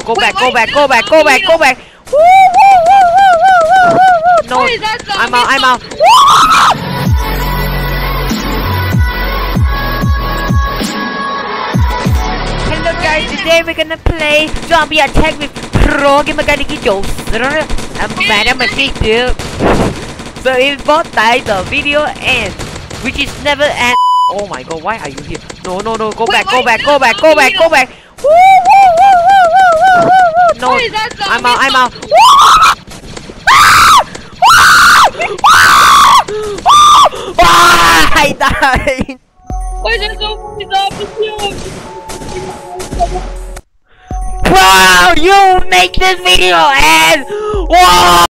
go back, go back, go back, go back, go back. Woo, woo, woo, woo, woo, woo, woo. No, I'm out, I'm out. Hello guys, today we're gonna play Zombie Attack with pro game mechanic Joe. Madam dude. So if both die, the video ends, which is never end. Oh my god, why are you here? No, no, no, go back, go back, go back, go back, go back. Woo, woo, woo, woo, woo, woo, woo. No, I'm out, I'm out. I died. Bro, you make this video end. Whoa.